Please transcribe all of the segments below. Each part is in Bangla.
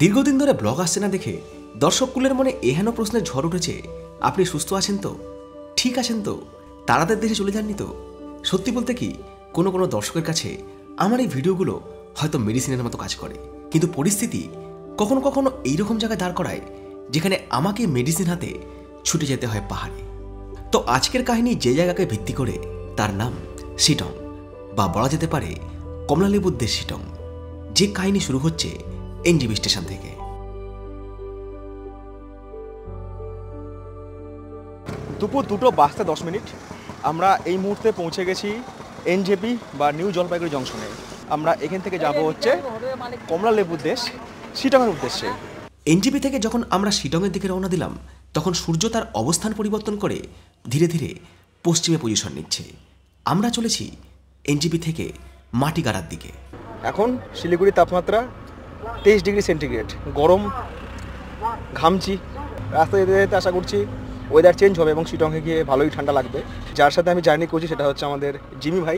দীর্ঘদিন ধরে ব্লগ আসছে না দেখে দর্শককুলের মনে এহেন প্রশ্নের ঝড় উঠেছে, আপনি সুস্থ আছেন তো, ঠিক আছেন তো, তারাদের দেশে চলে যাননি তো? সত্যি বলতে কি, কোনো কোনো দর্শকের কাছে আমার এই ভিডিওগুলো হয়তো মেডিসিনের মতো কাজ করে, কিন্তু পরিস্থিতি কখনো কখনো এইরকম জায়গায় দাঁড় করায় যেখানে আমাকে মেডিসিন হাতে ছুটে যেতে হয় পাহাড়ে। তো আজকের কাহিনী যে জায়গাকে ভিত্তি করে, তার নাম শিটং, বা বলা যেতে পারে কমলালেবুর দেশ শিটং। যে কাহিনী শুরু হচ্ছে এনজেপি স্টেশন থেকে। দুপুর 2:10 আমরা এই মুহূর্তে পৌঁছে গেছি এনজেপি বা নিউ জলপাইগুড়ি জংশনে। আমরা এখান থেকে যাব হচ্ছে কমলালেবুর দেশ শিটংয়ের উদ্দেশ্যে। এনজেপি থেকে যখন আমরা শিটংয়ের দিকে রওনা দিলাম, তখন সূর্য তার অবস্থান পরিবর্তন করে ধীরে ধীরে পশ্চিমে পজিশন নিচ্ছে। আমরা চলেছি এনজেপি থেকে মাটিগাড়ার দিকে। এখন শিলিগুড়ির তাপমাত্রা 23 ডিগ্রি সেন্টিগ্রেড, গরম, ঘামছি। রাস্তায় যেতে যেতে আশা করছি ওয়েদার চেঞ্জ হবে এবং শিটংয়ে গিয়ে ভালোই ঠান্ডা লাগবে। যার সাথে আমি জার্নি করছি সেটা হচ্ছে আমাদের জিমি ভাই।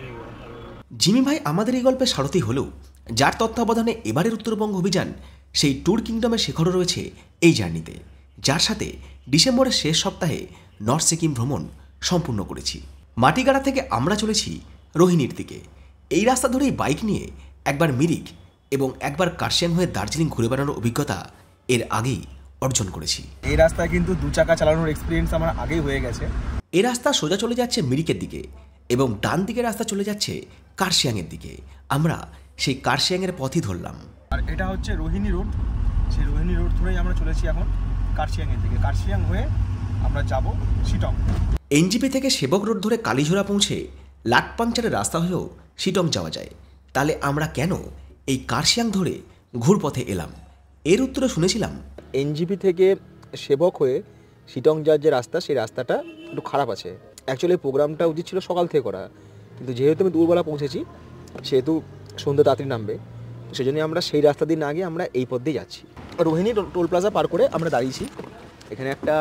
জিমি ভাই আমাদের এই গল্পের সারথি হলেও যার তত্ত্বাবধানে এবারের উত্তরবঙ্গ অভিযান, সেই ট্যুর কিংডমের শেখরও রয়েছে এই জার্নিতে, যার সাথে ডিসেম্বরের শেষ সপ্তাহে নর্থ সিকিম ভ্রমণ সম্পূর্ণ করেছি। মাটিগাড়া থেকে আমরা চলেছি রোহিণীর দিকে। এই রাস্তা ধরেই বাইক নিয়ে একবার মিরিক এবং একবার কার্শিয়াং হয়ে দার্জিলিং ঘুরে বেড়ানোর অভিজ্ঞতা এর আগেই অর্জন করেছি। এই রাস্তায় কিন্তু 2 চাকা চালানোর এক্সপিরিয়েন্স আমার আগেই হয়ে গেছে। এই রাস্তা সোজা চলে যাচ্ছে মিরিকের দিকে এবং ডান দিকের রাস্তা চলে যাচ্ছে কার্শিয়াংয়ের দিকে। আমরা সেই কার্শিয়াংয়ের পথই ধরলাম। আর এটা হচ্ছে রোহিণী রোড। সেই রোহিণী রোড ধরেই আমরা চলেছি এখন কার্শিয়াংয়ের দিকে। কার্শিয়াং হয়ে আমরা যাব শিটং। এনজেপি থেকে সেবক রোড ধরে কালীঝোড়া পৌঁছে লাটপাংচারের রাস্তা হলেও শিটং যাওয়া যায়। তাহলে আমরা কেন এই কার্শিয়াং ধরে ঘুরপথে এলাম? এর উত্তরে শুনেছিলাম এনজেপি থেকে সেবক হয়ে শিটং যাওয়ার যে রাস্তা, সেই রাস্তাটা একটু খারাপ আছে। অ্যাকচুয়ালি প্রোগ্রামটা উচিত ছিল সকাল থেকে করা, কিন্তু যেহেতু আমি দুপুরবেলা পৌঁছেছি সেহেতু সন্ধ্যা তাড়াতাড়ি নামবে, তো সেই জন্যই আমরা সেই রাস্তা দিয়ে না গিয়ে আমরা এই পথ দিয়ে যাচ্ছি। রোহিণী টোল প্লাজা পার করে আমরা দাঁড়িয়েছি। এখানে একটা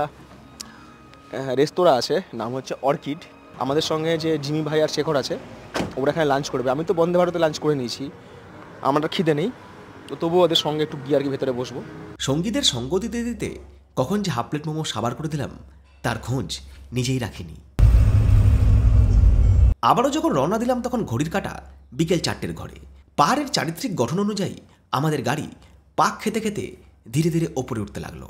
রেস্তোরাঁ আছে, নাম হচ্ছে অর্কিড। আমাদের সঙ্গে যে জিমি ভাই আর শেখর আছে, ওরা এখানে লাঞ্চ করবে। আমি তো বন্দে ভারতে লাঞ্চ করে নিয়েছি, আমার খিদে নেই, তো তবুও ওদের সঙ্গে একটু গিয়ে আর কি ভেতরে বসবো। সঙ্গীদের সঙ্গ দিতে দিতে কখন যে হাফ প্লেট মোমো সাবার করে দিলাম তার খোঁজ নিজেই রাখিনি। আবারও যখন রওনা দিলাম তখন ঘড়ির কাঁটা বিকেল 4টের ঘরে। পাহাড়ের চারিত্রিক গঠন অনুযায়ী আমাদের গাড়ি পাক খেতে খেতে ধীরে ধীরে ওপরে উঠতে লাগলো।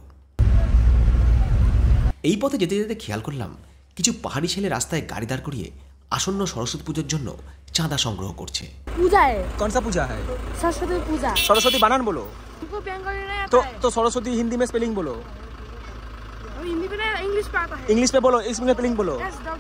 এই পথে যেতে যেতে খেয়াল করলাম কিছু পাহাড়ি ছেলে রাস্তায় গাড়ি দাঁড় করিয়ে আসন্ন সরস্বতী পুজোর জন্য চাঁদা সংগ্রহ করছে। पूजा है। कौन सा पूजा है? सरस्वती पूजा। सरस्वती बानान बोलो। तुमको बंगाली नहीं आता है? तो सरस्वती हिंदी में स्पेलिंग बोलो। हिंदी में नहीं, इंग्लिश पे आता है। इंग्लिश में बोलो, इसमें स्पेलिंग बोलो।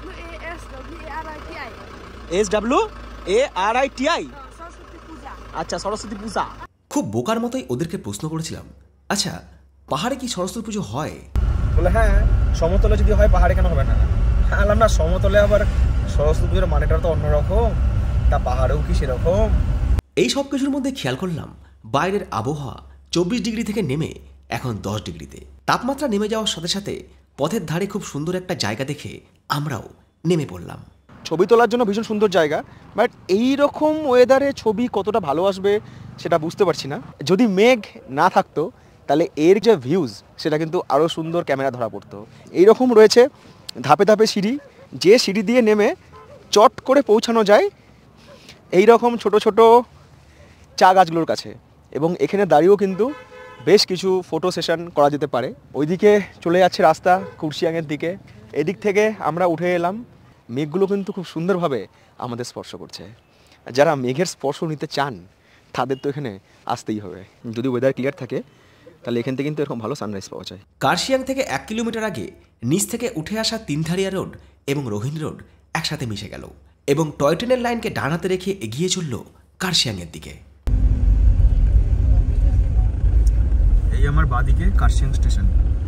SWASWARITI। सरस्वती पूजा। अच्छा, सरस्वती पूजा। খুব বোকার মতোই ওদেরকে প্রশ্ন করেছিলাম, আচ্ছা পাহাড়ে কি সরস্বতী পুজো হয়? বলে হ্যাঁ, সমতলে যদি হয় পাহাড়ে কেন হবে না? বললাম না, সমতলে আবার সরস্বতী পুজোর মানেটা তো অন্যরকম, তা পাহাড়েও কি সেরকম? এই সব কিছুর মধ্যে খেয়াল করলাম বাইরের আবহাওয়া 24 ডিগ্রি থেকে নেমে এখন 10 ডিগ্রিতে। তাপমাত্রা নেমে যাওয়ার সাথে সাথে পথের ধারে খুব সুন্দর একটা জায়গা দেখে আমরাও নেমে পড়লাম। ছবি তোলার জন্য ভীষণ সুন্দর জায়গা, বাট এই রকম ওয়েদারে ছবি কতটা ভালো আসবে সেটা বুঝতে পারছি না। যদি মেঘ না থাকতো তাহলে এর যে ভিউজ সেটা কিন্তু আরও সুন্দর ক্যামেরা ধরা পড়তো। এইরকম রয়েছে ধাপে ধাপে সিঁড়ি, যে সিঁড়ি দিয়ে নেমে চট করে পৌঁছানো যায় এই রকম ছোট ছোট চা গাছগুলোর কাছে, এবং এখানে দাঁড়িয়েও কিন্তু বেশ কিছু ফটো সেশন করা যেতে পারে। ওইদিকে চলে যাচ্ছে রাস্তা কুর্শিয়াংয়ের দিকে, এদিক থেকে আমরা উঠে এলাম। মেঘগুলো কিন্তু খুব সুন্দরভাবে আমাদের স্পর্শ করছে। যারা মেঘের স্পর্শ নিতে চান তাদের তো এখানে আসতেই হবে। যদি ওয়েদার ক্লিয়ার থাকে তাহলে এখান থেকে কিন্তু এরকম ভালো সানরাইজ পাওয়া যায়। কার্শিয়াং থেকে 1 কিলোমিটার আগে নিচ থেকে উঠে আসা তিনধারিয়া রোড এবং রোহিণী রোড একসাথে মিশে গেল এবং টয় ট্রেনের লাইনকে ডান হাতে রেখে এগিয়ে চলল কার্শিয়াংয়ের দিকে। এই আমার বাদিকে কার্শিয়াং স্টেশন,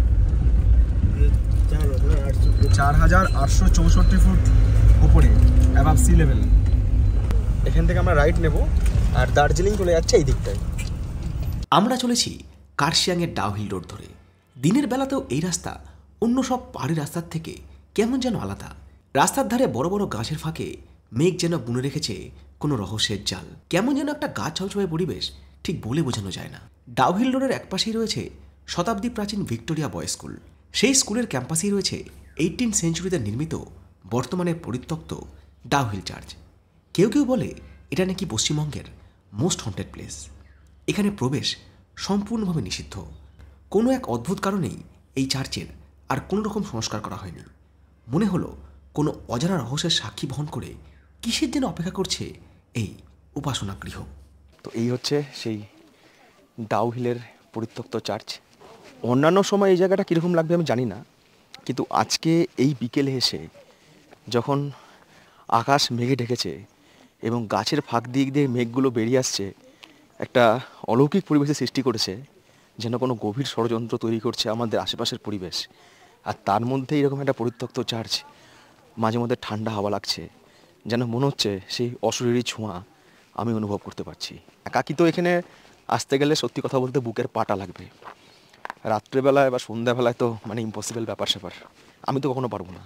4864 ফুট উপরে, অ্যাবাভ সি লেভেল। এখান থেকে আমরা রাইট নেব আর দার্জিলিং চলে যাচ্ছে এই দিকটায়। আমরা চলেছি কার্শিয়াংয়ের ডাউহিল রোড ধরে। দিনের বেলাতেও এই রাস্তা অন্য সব পাহাড়ি রাস্তার থেকে কেমন যেন আলাদা। রাস্তার ধারে বড় বড় গাছের ফাঁকে মেঘ যেন বুনে রেখেছে কোনো রহস্যের জাল। কেমন যেন একটা গাছ ছমছমে পরিবেশ, ঠিক বলে বোঝানো যায় না। ডাউহিল রোডের একপাশেই রয়েছে শতাব্দী প্রাচীন ভিক্টোরিয়া বয়েজ স্কুল। সেই স্কুলের ক্যাম্পাসেই রয়েছে 18 সেঞ্চুরিতে নির্মিত বর্তমানে পরিত্যক্ত ডাউহিল চার্চ। কেউ কেউ বলে এটা নাকি পশ্চিমবঙ্গের মোস্ট হন্টেড প্লেস। এখানে প্রবেশ সম্পূর্ণভাবে নিষিদ্ধ। কোনো এক অদ্ভুত কারণেই এই চার্চের আর কোনো রকম সংস্কার করা হয়নি। মনে হলো কোনো অজানা রহস্যের সাক্ষী বহন করে কিসের যেন অপেক্ষা করছে এই উপাসনা গৃহ। তো এই হচ্ছে সেই ডাউহিলের পরিত্যক্ত চার্চ। অন্যান্য সময় এই জায়গাটা কীরকম লাগবে আমি জানি না, কিন্তু আজকে এই বিকেলে এসে যখন আকাশ মেঘে ঢেকেছে এবং গাছের ফাঁক দিক দিয়ে মেঘগুলো বেরিয়ে আসছে, একটা অলৌকিক পরিবেশের সৃষ্টি করেছে, যেন কোনো গভীর ষড়যন্ত্র তৈরি করছে আমাদের আশেপাশের পরিবেশ। আর তার মধ্যে এরকম একটা পরিত্যক্ত চার্চ, মাঝে মধ্যে ঠান্ডা হাওয়া লাগছে, যেন মনে হচ্ছে সেই অশরীরী ছোঁয়া আমি অনুভব করতে পারছি। একাকি তো এখানে আসতে গেলে সত্যি কথা বলতে বুকের পাটা লাগবে। রাত্রেবেলায় বা সন্ধ্যাবেলায় তো মানে ইম্পসিবল ব্যাপার স্যাপার, আমি তো কখনো পারবো না।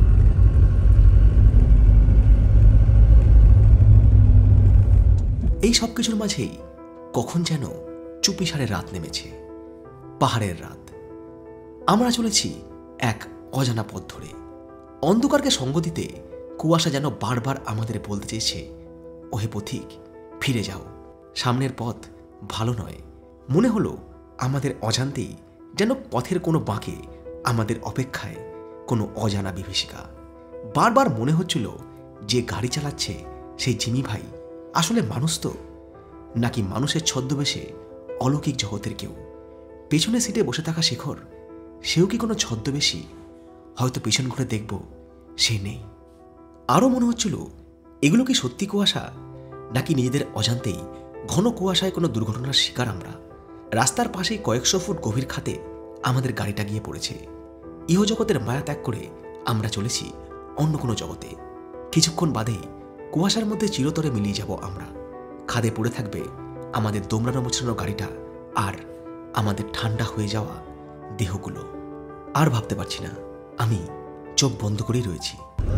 এই সব কিছুর মাঝেই কখন যেন চুপিসারে রাত নেমেছে, পাহাড়ের রাত। আমরা চলেছি এক অজানা পথ ধরে। অন্ধকারকে সঙ্গ দিতে কুয়াশা যেন বারবার আমাদের বলতে চেয়েছে, ওহে পথিক ফিরে যাও, সামনের পথ ভালো নয়। মনে হলো আমাদের অজান্তেই যেন পথের কোনো বাঁকে আমাদের অপেক্ষায় কোনো অজানা বিভীষিকা। বারবার মনে হচ্ছিল যে গাড়ি চালাচ্ছে সেই জিমি ভাই আসলে মানুষ তো, নাকি মানুষের ছদ্মবেশে অলৌকিক জগতের কেউ। পেছনে সিটে বসে থাকা শেখর, সেও কি কোনো ছদ্মবেশী? হয়তো পেছন ঘুরে দেখব, সে নেই। আরও মনে হচ্ছিল এগুলো কি সত্যি কুয়াশা, নাকি নিজেদের অজান্তেই ঘন কুয়াশায় কোনো দুর্ঘটনার শিকার আমরা। রাস্তার পাশেই কয়েকশো ফুট গভীর খাতে আমাদের গাড়িটা গিয়ে পড়েছে। ইহজগতের মায়া ত্যাগ করে আমরা চলেছি অন্য কোনো জগতে। কিছুক্ষণ বাদেই কুয়াশার মধ্যে চিরতরে মিলিয়ে যাব আমরা। খাদে পড়ে থাকবে আমাদের দোমড়ানো মোচড়ানো গাড়িটা আর আমাদের ঠান্ডা হয়ে যাওয়া দেহগুলো। আর ভাবতে পারছি না, আমি চোখ বন্ধ করেই রয়েছি।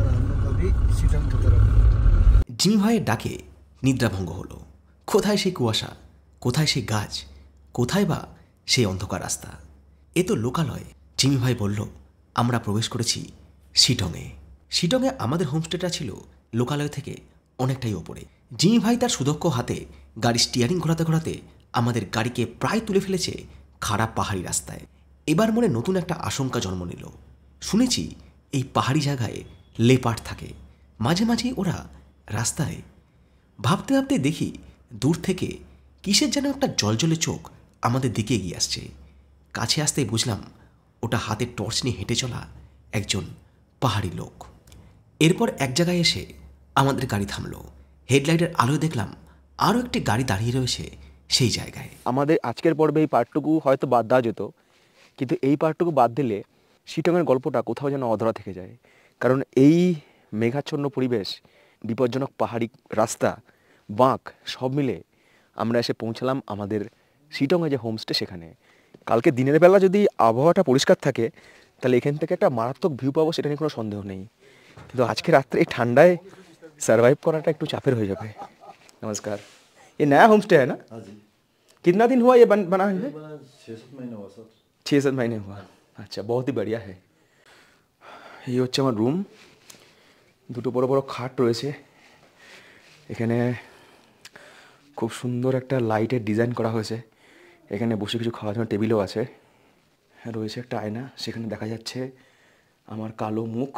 জিমি ভাইয়ের ডাকে নিদ্রাভঙ্গ হলো। কোথায় সেই কুয়াশা, কোথায় সেই গাছ, কোথায় বা সেই অন্ধকার রাস্তা? এ তো লোকালয়। জিমি ভাই বলল আমরা প্রবেশ করেছি শিটংয়ে। শিটংয়ে আমাদের হোমস্টেটা ছিল লোকালয় থেকে অনেকটাই ওপরে। জিমি ভাই তার সুদক্ষ হাতে গাড়ি স্টিয়ারিং ঘোরাতে ঘোরাতে আমাদের গাড়িকে প্রায় তুলে ফেলেছে খারাপ পাহাড়ি রাস্তায়। এবার মনে নতুন একটা আশঙ্কা জন্ম নিল। শুনেছি এই পাহাড়ি জায়গায় লেপার্ড থাকে, মাঝে মাঝেই ওরা রাস্তায়। ভাবতে ভাবতে দেখি দূর থেকে কিসের যেন একটা জলজলে চোখ আমাদের দিকে এগিয়ে আসছে। কাছে আসতেই বুঝলাম ওটা হাতে টর্চ নিয়ে হেঁটে চলা একজন পাহাড়ি লোক। এরপর এক জায়গায় এসে আমাদের গাড়ি থামলো। হেডলাইটের আলোয় দেখলাম আরও একটি গাড়ি দাঁড়িয়ে রয়েছে সেই জায়গায়। আমাদের আজকের পর্বে এই পার্টটুকু হয়তো বাদ দেওয়া যেত, কিন্তু এই পার্টটুকু বাদ দিলে শিটংয়ের গল্পটা কোথাও যেন অধরা থেকে যায়। কারণ এই মেঘাচ্ছন্ন পরিবেশ, বিপজ্জনক পাহাড়ি রাস্তা, বাঁক সব মিলে আমরা এসে পৌঁছালাম আমাদের শিটংয়ে যে হোমস্টে সেখানে। কালকে দিনের বেলা যদি আবহাওয়াটা পরিষ্কার থাকে তাহলে এখান থেকে একটা মারাত্মক ভিউ পাবো, সেটা নিয়ে কোনো সন্দেহ নেই। কিন্তু আজকে রাত্রে এই ঠান্ডায় সার্ভাइव করাটা একটু চাপের হয়ে যাবে। नमस्कार, ये नया होम स्टे है ना? हाँ जी। कितना दिन हुआ ये बना है? 6-7 महीने हुआ सर। 6-7 महीने हुआ। अच्छा, बहुत ही बढ़िया है। এই হচ্ছে আমার রুম। দুটো বড় বড় খাট রয়েছে এখানে। খুব সুন্দর একটা লাইটের ডিজাইন করা হয়েছে। এখানে বসে কিছু খাওয়ার জন্য টেবিলও আছে। রয়েছে একটা আয়না, সেখানে দেখা যাচ্ছে আমার কালো মুখ।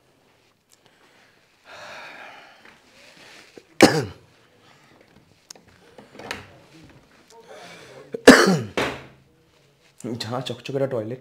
ঝাঁ চকচকে একটা টয়লেট।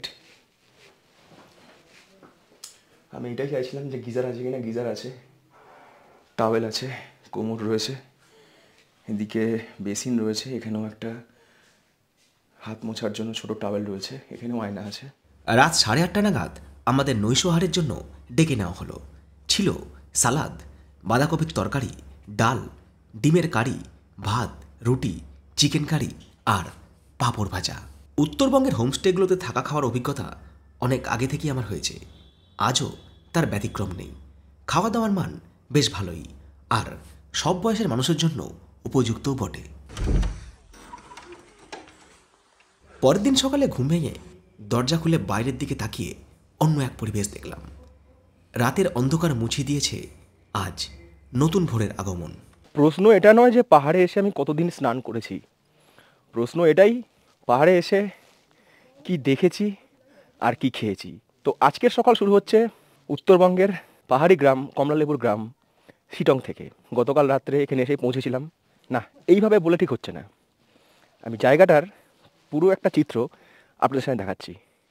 আমি এটাই চাইছিলাম যে গিজার আছে কিনা। গিজার আছে, টাওয়েল আছে, কোমর রয়েছে, এদিকে বেসিন রয়েছে, এখানেও একটা হাত মোছার জন্য ছোট টাওয়েল রয়েছে, এখানেও আয়না আছে। রাত 8:30 নাগাদ আমাদের নৈশাহারের জন্য ডেকে নেওয়া হলো। ছিল সালাদ, বাঁধাকপির তরকারি, ডাল, ডিমের কারি, ভাত, রুটি, চিকেন কারি আর পাঁপড় ভাজা। উত্তরবঙ্গের হোমস্টেগুলোতে থাকা খাওয়ার অভিজ্ঞতা অনেক আগে থেকেই আমার হয়েছে। আজও তার ব্যতিক্রম নেই। খাওয়া দাওয়ার মান বেশ ভালোই, আর সব বয়সের মানুষের জন্য উপযুক্তও বটে। পরের দিন সকালে ঘুম ভেঙে দরজা খুলে বাইরের দিকে তাকিয়ে অন্য এক পরিবেশ দেখলাম। রাতের অন্ধকার মুছিয়ে দিয়েছে আজ নতুন ভোরের আগমন। প্রশ্ন এটা নয় যে পাহাড়ে এসে আমি কতদিন স্নান করেছি, প্রশ্ন এটাই পাহাড়ে এসে কি দেখেছি আর কি খেয়েছি। তো আজকের সকাল শুরু হচ্ছে উত্তরবঙ্গের পাহাড়ি গ্রাম কমলালেবুর গ্রাম শিটং থেকে। গতকাল রাত্রে এখানে এসে পৌঁছেছিলাম। না, এইভাবে বলে ঠিক হচ্ছে না, আমি জায়গাটার পুরো একটা চিত্র আপনাদের সামনে দেখাচ্ছি।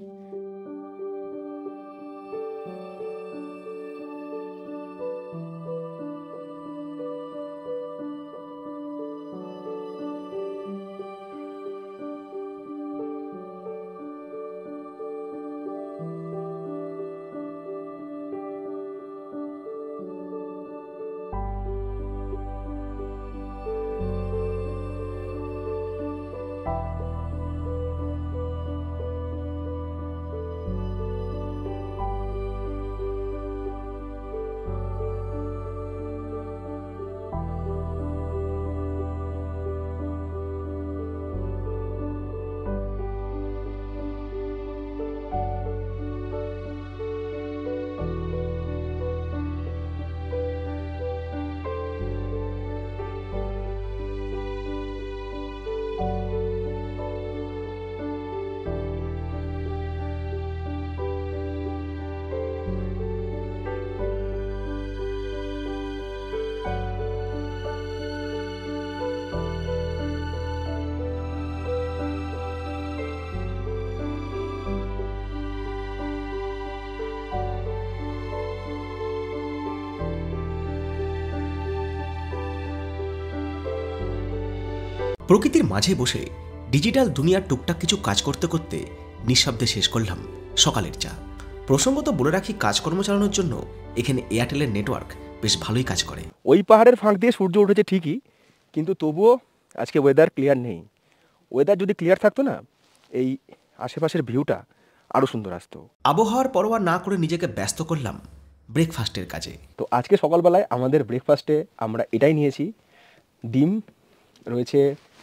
প্রকৃতির মাঝে বসে ডিজিটাল দুনিয়ার টুকটাক কিছু কাজ করতে করতে নিঃশব্দে শেষ করলাম সকালের চা। প্রসঙ্গত বলে রাখি, কাজকর্ম চালানোর জন্য এখানে এয়ারটেলের নেটওয়ার্ক বেশ ভালোই কাজ করে। ওই পাহাড়ের ফাঁক দিয়ে সূর্য উঠেছে ঠিকই, কিন্তু তবুও আজকে ওয়েদার ক্লিয়ার নেই। ওয়েদার যদি ক্লিয়ার থাকতো না, এই আশেপাশের ভিউটা আরও সুন্দর আসতো। আবহাওয়ার পরোয়া না করে নিজেকে ব্যস্ত করলাম ব্রেকফাস্টের কাজে। তো আজকে সকালবেলায় আমাদের ব্রেকফাস্টে আমরা এটাই নিয়েছি, ডিম রয়েছে,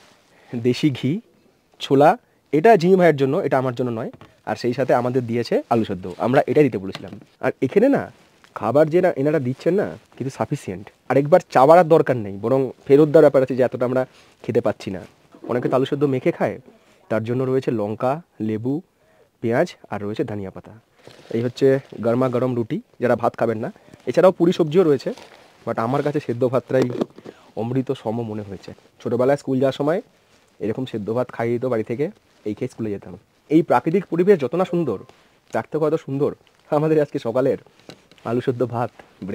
দেশি ঘি, ছোলা। এটা জিমি ভাইয়ের জন্য, এটা আমার জন্য নয়। আর সেই সাথে আমাদের দিয়েছে আলু সেদ্ধ, আমরা এটাই দিতে বলেছিলাম। আর এখানে না খাবার যে না এনারা দিচ্ছেন না, কিন্তু সাফিসিয়েন্ট। আরেকবার চাওয়ার দরকার নেই, বরং ফেরত দেওয়ার ব্যাপার আছে যে এতটা আমরা খেতে পাচ্ছি না। অনেকে তো আলু সেদ্ধ মেখে খায়, তার জন্য রয়েছে লঙ্কা, লেবু, পেঁয়াজ আর রয়েছে ধনিয়া পাতা। এই হচ্ছে গরমা গরম রুটি, যারা ভাত খাবেন না। এছাড়াও পুরি সবজিও রয়েছে, বাট আমার কাছে সেদ্ধ ভাতটাই অমৃত সম মনে হয়েছে। ছোটোবেলায় স্কুল যাওয়ার সময় এরকম সেদ্ধ ভাত খাইয়ে দিত বাড়ি থেকে, এই খেয়ে স্কুলে যেতাম। এই প্রাকৃতিক পরিবেশ যত না সুন্দর, তার থেকে কত সুন্দর আমাদের আজকে সকালের আলু সেদ্ধ ভাত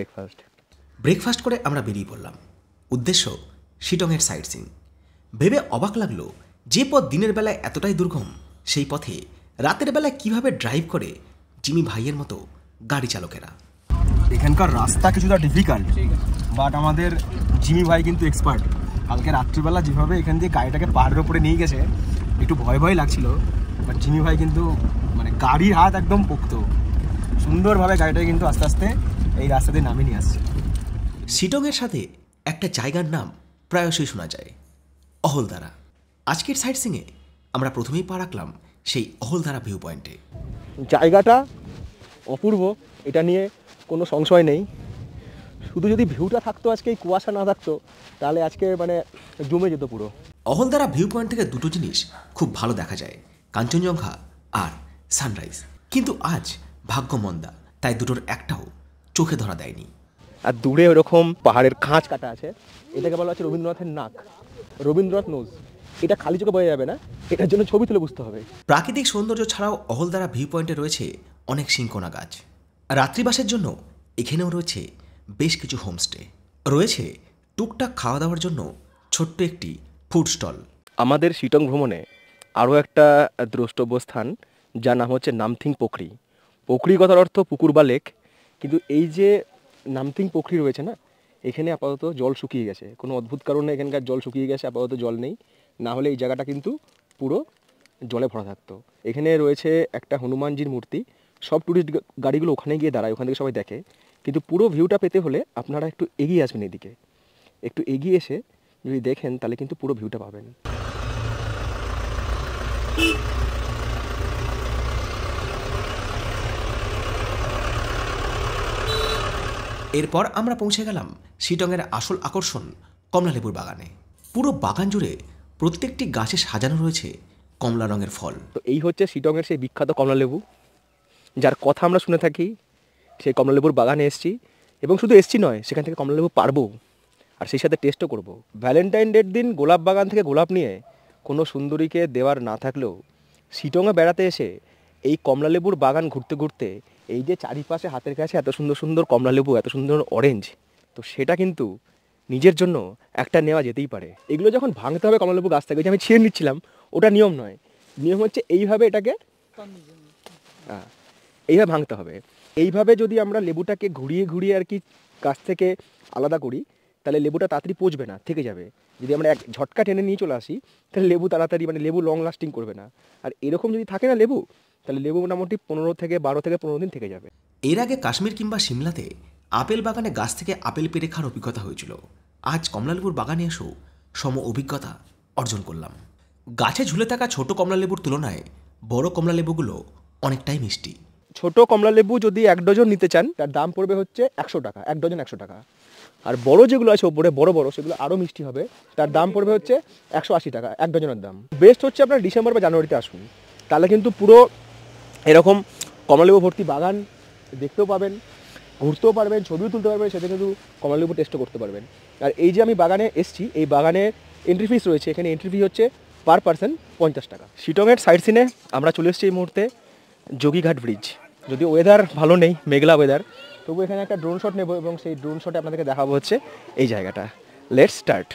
ব্রেকফাস্ট করে আমরা বেরিয়ে পড়লাম। উদ্দেশ্য শিটংয়ের সাইট সিন। ভেবে অবাক লাগলো, যে পথ দিনের বেলায় এতটাই দুর্গম, সেই পথে রাতের বেলায় কিভাবে ড্রাইভ করে জিমি ভাইয়ের মতো গাড়ি চালকেরা। এখানকার রাস্তা কিছুটা ডিফিকাল্ট, বাট আমাদের জিমি ভাই কিন্তু এক্সপার্ট। কালকে রাত্রিবেলা যেভাবে এখান দিয়ে গাড়িটাকে পাহাড়ের ওপরে নিয়ে গেছে, একটু ভয় ভয় লাগছিল, বাট জিমি ভাই কিন্তু মানে গাড়ির হাত একদম পোক্ত, সুন্দরভাবে গাড়িটাকে কিন্তু আস্তে আস্তে এই রাস্তা দিয়ে নামিয়ে নিয়ে আসছে। শিটংয়ের সাথে একটা জায়গার নাম প্রায়শই শোনা যায়, অহলদারা। আজকের সাইট সিংয়ে আমরা প্রথমেই পা রাখলাম সেই অহলদারা ভিউ পয়েন্টে। জায়গাটা অপূর্ব, এটা নিয়ে কোনো সংশয় নেই। শুধু যদি ভিউটা থাকতো, আজকে এই কুয়াশা না থাকতো, তাহলে আজকে মানে জমে যেত পুরো। অহলদারা ভিউ পয়েন্ট থেকে দুটো জিনিস খুব ভালো দেখা যায়, কাঞ্চনজঙ্ঘা আর সানরাইজ। কিন্তু আজ ভাগ্য মন্দা, তাই দুটোর একটাও চোখে ধরা দেয়নি। আর দূরে ওরকম পাহাড়ের খাঁজ কাটা আছে, এটাকে বলা হচ্ছে রবীন্দ্রনাথের নাক, রবীন্দ্রনাথ নোজ। এটা খালি চোখে বোঝা যাবে না, এটার জন্য ছবি তুলে বুঝতে হবে। প্রাকৃতিক সৌন্দর্য ছাড়াও অহলদারা ভিউ পয়েন্টে রয়েছে অনেক সিংকোনা গাছ। রাত্রিবাসের জন্য এখানেও রয়েছে বেশ কিছু হোমস্টে, রয়েছে টুকটাক খাওয়া দাওয়ার জন্য ছোট্ট একটি ফুড স্টল। আমাদের শিটং ভ্রমণে আরও একটা দ্রষ্টব্য স্থান, যার নাম হচ্ছে নামথিং পোখরি। পোখরি কথার অর্থ পুকুর বা লেক, কিন্তু এই যে নামথিং পোখরি রয়েছে না, এখানে আপাতত জল শুকিয়ে গেছে। কোনো অদ্ভুত কারণে এখানকার জল শুকিয়ে গেছে, আপাতত জল নেই। না হলে এই জায়গাটা কিন্তু পুরো জলে ভরা থাকতো। এখানে রয়েছে একটা হনুমানজির মূর্তি, সব টুরিস্ট গাড়িগুলো ওখানে গিয়ে দাঁড়ায়, ওখান থেকে সবাই দেখে। কিন্তু পুরো ভিউটা পেতে হলে আপনারা একটু এগিয়ে আসবেন, এদিকে একটু এগিয়ে এসে যদি দেখেন, তাহলে কিন্তু পুরো ভিউটা পাবেন। এরপর আমরা পৌঁছে গেলাম শিটংয়ের আসল আকর্ষণ কমলালেবুর বাগানে। পুরো বাগান জুড়ে প্রত্যেকটি গাছে সাজানো রয়েছে কমলা রঙের ফল। তো এই হচ্ছে শিটংয়ের সেই বিখ্যাত কমলালেবু, যার কথা আমরা শুনে থাকি। সেই কমলালেবুর বাগানে এসেছি, এবং শুধু এসছি নয়, সেখান থেকে কমলালেবু পারবো আর সেই সাথে টেস্টও করব। ভ্যালেন্টাইন ডের দিন গোলাপ বাগান থেকে গোলাপ নিয়ে কোনো সুন্দরীকে দেওয়ার না থাকলেও শিটংয়ে বেড়াতে এসে এই কমলালেবুর বাগান ঘুরতে ঘুরতে এই যে চারিপাশে হাতের কাছে এত সুন্দর সুন্দর কমলালেবু, এত সুন্দর অরেঞ্জ, তো সেটা কিন্তু নিজের জন্য একটা নেওয়া যেতেই পারে। এগুলো যখন ভাঙতে হবে কমলালেবু গাছ থেকে, যে আমি ছিঁড়ে নিচ্ছিলাম, ওটা নিয়ম নয়। নিয়ম হচ্ছে এইভাবে এটাকে এইভাবে ভাঙতে হবে। এইভাবে যদি আমরা লেবুটাকে ঘুরিয়ে ঘুরিয়ে আর কি গাছ থেকে আলাদা করি, তাহলে লেবুটা তাড়াতাড়ি পচবে না, থেকে যাবে। যদি আমরা এক ঝটকা টেনে নিয়ে চলে আসি, তাহলে লেবু তাড়াতাড়ি লেবু লং লাস্টিং করবে না। আর এরকম যদি থাকে না লেবু, তাহলে লেবু মোটামুটি 12 থেকে 15 দিন থেকে যাবে। এর আগে কাশ্মীর কিংবা সিমলাতে আপেল বাগানে গাছ থেকে আপেল পেড়ে খাওয়ার অভিজ্ঞতা হয়েছিল। আজ কমলালেবুর বাগানে এসেও সম অভিজ্ঞতা অর্জন করলাম। গাছে ঝুলে থাকা ছোট কমলালেবুর তুলনায় বড় কমলালেবুগুলো অনেকটাই মিষ্টি। ছোট কমলালেবু যদি 1 ডজন নিতে চান, তার দাম পড়বে হচ্ছে 100 টাকা, 1 ডজন 100 টাকা। আর বড় যেগুলো আছে ওপরে বড় বড়, সেগুলো আরও মিষ্টি হবে, তার দাম পড়বে হচ্ছে 180 টাকা, 1 ডজনের দাম। বেস্ট হচ্ছে আপনার ডিসেম্বর বা জানুয়ারিতে আসুন, তাহলে কিন্তু পুরো এরকম কমলালেবু ভর্তি বাগান দেখতেও পাবেন, ঘুরতেও পারবেন, ছবিও তুলতে পারবেন, সেটা কিন্তু কমলালেবু টেস্টও করতে পারবেন। আর এই যে আমি বাগানে এসেছি, এই বাগানে এন্ট্রি ফিস রয়েছে। এখানে এন্ট্রি ফি হচ্ছে পার পার্সন 50 টাকা। শিটংয়ের সাইড সিনে আমরা চলে এসেছি এই মুহূর্তে যোগীঘাট ব্রিজ। যদি ওয়েদার ভালো নেই, মেঘলা ওয়েদার, তবু এখানে একটা ড্রোন শট নেব, এবং সেই ড্রোন শটে আপনাদেরকে দেখাবো হচ্ছে এই জায়গাটা। Let's start.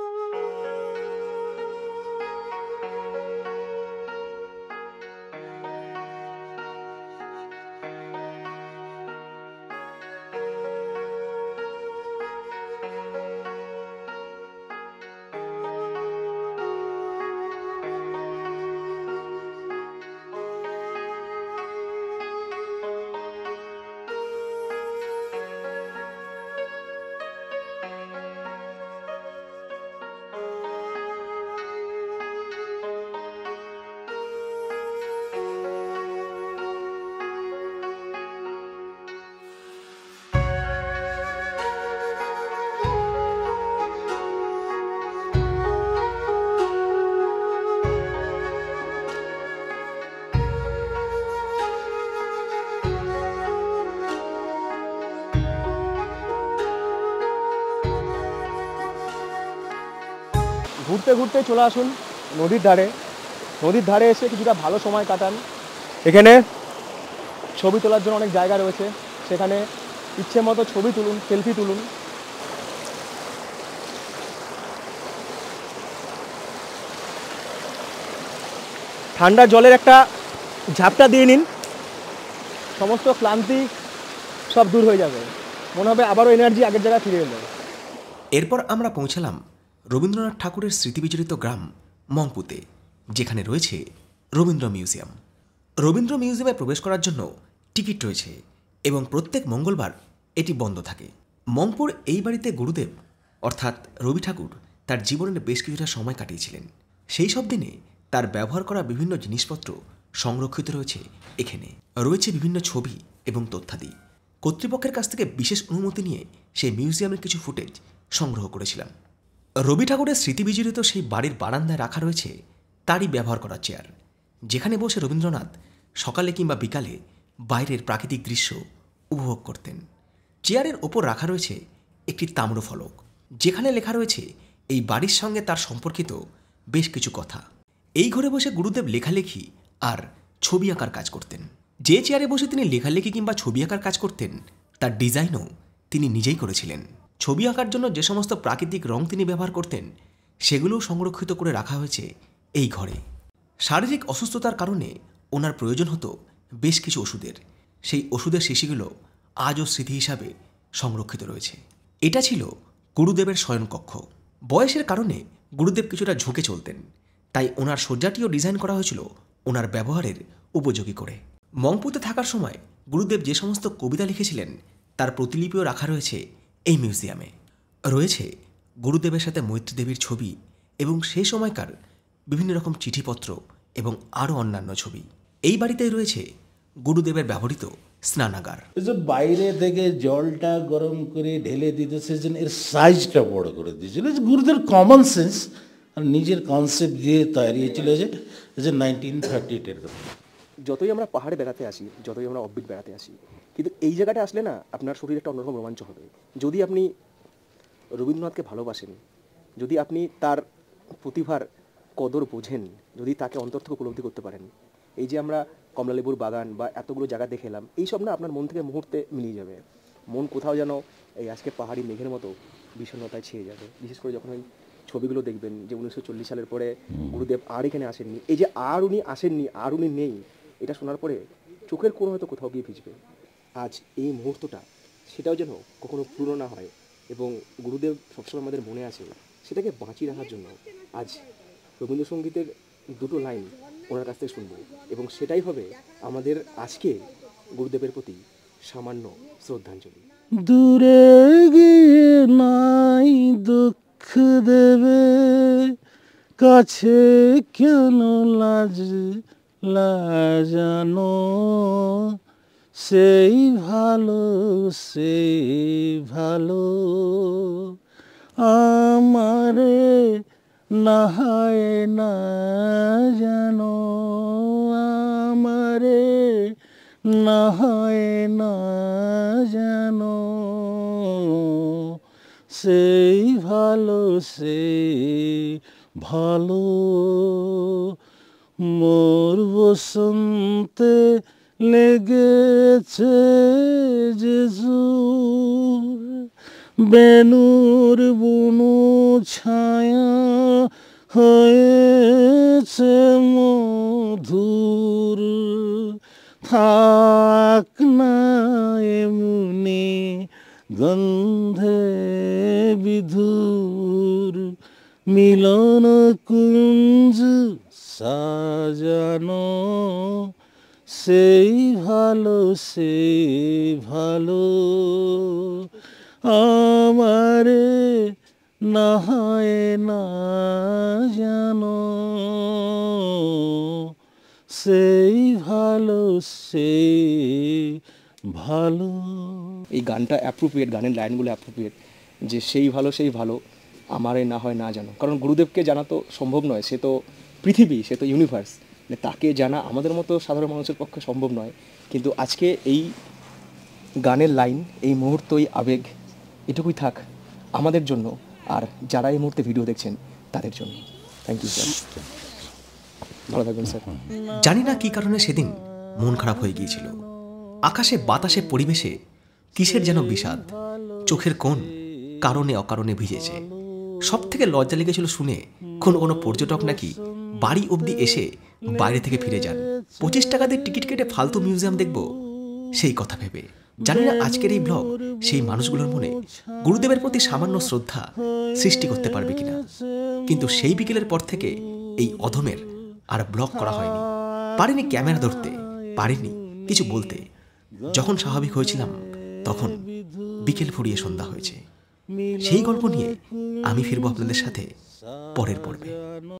ঘুরতে ঘুরতে চলে আসুন নদীর ধারে। নদীর ধারে এসে কিছুটা ভালো সময় কাটান। এখানে ছবি তোলার জন্য অনেক জায়গা রয়েছে, সেখানে ইচ্ছে মতো ছবি তুলুন, সেলফি তুলুন। ঠান্ডা জলের একটা ঝাপটা দিয়ে নিন, সমস্ত ক্লান্তি সব দূর হয়ে যাবে, মনে হবে আবারও এনার্জি আগের জায়গায় ফিরে এলো। এরপর আমরা পৌঁছালাম রবীন্দ্রনাথ ঠাকুরের স্মৃতিবিজড়িত গ্রাম মংপুতে, যেখানে রয়েছে রবীন্দ্র মিউজিয়াম। রবীন্দ্র মিউজিয়ামে প্রবেশ করার জন্য টিকিট রয়েছে এবং প্রত্যেক মঙ্গলবার এটি বন্ধ থাকে। মংপুর এই বাড়িতে গুরুদেব অর্থাৎ রবি ঠাকুর তার জীবনের বেশ কিছুটা সময় কাটিয়েছিলেন। সেই সব দিনে তার ব্যবহার করা বিভিন্ন জিনিসপত্র সংরক্ষিত রয়েছে এখানে। রয়েছে বিভিন্ন ছবি এবং তথ্যাদি। কর্তৃপক্ষের কাছ থেকে বিশেষ অনুমতি নিয়ে সেই মিউজিয়ামের কিছু ফুটেজ সংগ্রহ করেছিলাম। রবি ঠাকুরের স্মৃতিবিজড়িত সেই বাড়ির বারান্দায় রাখা রয়েছে তারই ব্যবহার করা চেয়ার, যেখানে বসে রবীন্দ্রনাথ সকালে কিংবা বিকালে বাইরের প্রাকৃতিক দৃশ্য উপভোগ করতেন। চেয়ারের ওপর রাখা রয়েছে একটি তাম্র ফলক, যেখানে লেখা রয়েছে এই বাড়ির সঙ্গে তার সম্পর্কিত বেশ কিছু কথা। এই ঘরে বসে গুরুদেব লেখালেখি আর ছবি আঁকার কাজ করতেন। যে চেয়ারে বসে তিনি লেখালেখি কিংবা ছবি আঁকার কাজ করতেন, তার ডিজাইনও তিনি নিজেই করেছিলেন। ছবি আঁকার জন্য যে সমস্ত প্রাকৃতিক রং তিনি ব্যবহার করতেন, সেগুলোও সংরক্ষিত করে রাখা হয়েছে এই ঘরে। শারীরিক অসুস্থতার কারণে ওনার প্রয়োজন হতো বেশ কিছু ওষুধের। সেই ওষুধের শিশিগুলো আজও স্মৃতি হিসাবে সংরক্ষিত রয়েছে। এটা ছিল গুরুদেবের শয়নকক্ষ। বয়সের কারণে গুরুদেব কিছুটা ঝুঁকে চলতেন, তাই ওনার শয্যাটিও ডিজাইন করা হয়েছিল ওনার ব্যবহারের উপযোগী করে। মংপুতে থাকার সময় গুরুদেব যে সমস্ত কবিতা লিখেছিলেন, তার প্রতিলিপিও রাখা রয়েছে এই মিউজিয়ামে। রয়েছে গুরুদেবের সাথে মৈত্রী দেবীর ছবি এবং সেই সময়কার বিভিন্ন রকম চিঠিপত্র এবং আরও অন্যান্য ছবি। এই বাড়িতেই রয়েছে গুরুদেবের ব্যবহৃত স্নানাগার। এই যে বাইরে থেকে জলটা গরম করে ঢেলে দিতে সেজন্য এর সাইজটা বড় করে দিয়েছিল। গুরুদের কমন সেন্স আর নিজের কনসেপ্ট দিয়ে তৈরি হয়েছিল যে 1938-এর কথা। যতই আমরা পাহাড়ে বেড়াতে আসি, যতই আমরা অফবিট বেড়াতে আসি, কিন্তু এই জায়গাটা আসলে না আপনার শরীরে একটা অন্যরকম রোমাঞ্চ হবে। যদি আপনি রবীন্দ্রনাথকে ভালোবাসেন, যদি আপনি তার প্রতিভার কদর বোঝেন, যদি তাকে অন্তর থেকে উপলব্ধি করতে পারেন, এই যে আমরা কমলালেবুর বাগান বা এতগুলো জায়গা দেখে এলাম, এইসব না আপনার মন থেকে মুহূর্তে মিলিয়ে যাবে। মন কোথাও যেন এই আজকে পাহাড়ি মেঘের মতো বিষণ্ণতায় ছেয়ে যাবে। বিশেষ করে যখন ওই ছবিগুলো দেখবেন যে 1940 সালের পরে গুরুদেব আর এখানে আসেননি, এই যে আর উনি আসেননি, আর উনি নেই, এটা শোনার পরে চোখের কোনো হয়তো কোথাও গিয়ে ভিজবে। আজ এই মুহূর্তটা সেটাও যেন কখনো পুরো না হয় এবং গুরুদেব সবসময় আমাদের মনে আছে, সেটাকে বাঁচিয়ে রাখার জন্য আজ রবীন্দ্রসঙ্গীতের দুটো লাইন ওনার কাছ থেকে শুনবো এবং সেটাই হবে আমাদের আজকে গুরুদেবের প্রতি সামান্য শ্রদ্ধাঞ্জলি। দূরে গিয়ে নাই দুঃখ দেবে, কাছে কেন লাজানো, সেই ভালো আমারে না হয় না জানো, আমারে না হয় না জানো, সেই ভালো মোর বসন্তে লেগেছে যে জোর, বেনুর বুনু ছায়া হয়েছে মধুর, থাক না এমনি গন্ধে বিধুর, মিলন কুঞ্জ সাজানো, সেই ভালো আমারে না হয় না জানো, সেই ভালো এই গানটা অ্যাপ্রোপ্রিয়েট, গানের লাইনগুলো অ্যাপ্রোপ্রিয়েট, যে সেই ভালো আমারে না হয় না জানো। কারণ গুরুদেবকে জানা তো সম্ভব নয়, সে তো পৃথিবী, সে তো ইউনিভার্স, মানে তাকে জানা আমাদের মতো সাধারণ মানুষের পক্ষে সম্ভব নয়। কিন্তু আজকে এই গানের লাইন, এই মুহূর্ত, এই আবেগ, এটুকুই থাক আমাদের জন্য আর যারা এই মুহূর্তে ভিডিও দেখছেন তাদের জন্য। থ্যাংক ইউ স্যার, ভালো থাকবেন স্যার। জানি না কী কারণে সেদিন মন খারাপ হয়ে গিয়েছিল। আকাশে বাতাসে পরিবেশে কিসের যেন বিষাদ, চোখের কোণ কারণে অকারণে ভিজেছে। সব থেকে লজ্জা লেগেছিল শুনে কোনো পর্যটক নাকি বাড়ি অবধি এসে বাইরে থেকে ফিরে যান 25 টাকা দিয়ে টিকিট কেটে ফালতু মিউজিয়াম দেখব, সেই কথা ভেবে। জানি না আজকের এই ব্লগ সেই মানুষগুলোর মনে গুরুদেবের প্রতি সামান্য শ্রদ্ধা সৃষ্টি করতে পারবে কিনা। কিন্তু সেই বিকেলের পর থেকে এই অধমের আর ব্লগ করা হয়নি। পারিনি ক্যামেরা ধরতে, পারিনি কিছু বলতে। যখন স্বাভাবিক হয়েছিলাম তখন বিকেল ফুরিয়ে সন্ধ্যা হয়েছে। সেই গল্প নিয়ে আমি ফিরবো আপনাদের সাথে পরের পর্বে।